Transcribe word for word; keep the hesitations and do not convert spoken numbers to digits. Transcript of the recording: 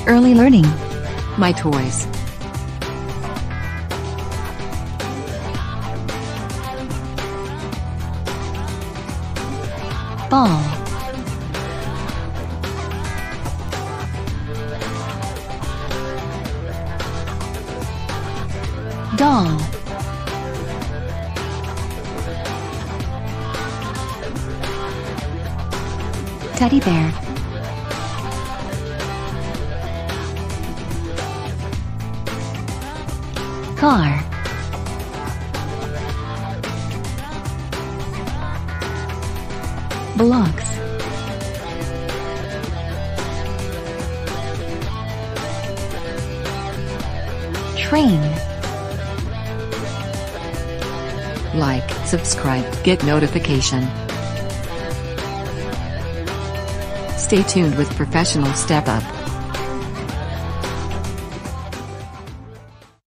Early learning. My toys. Ball. Doll. Teddy bear. Car. Blocks. Train. Like, subscribe, get notification. Stay tuned with professional Stepup.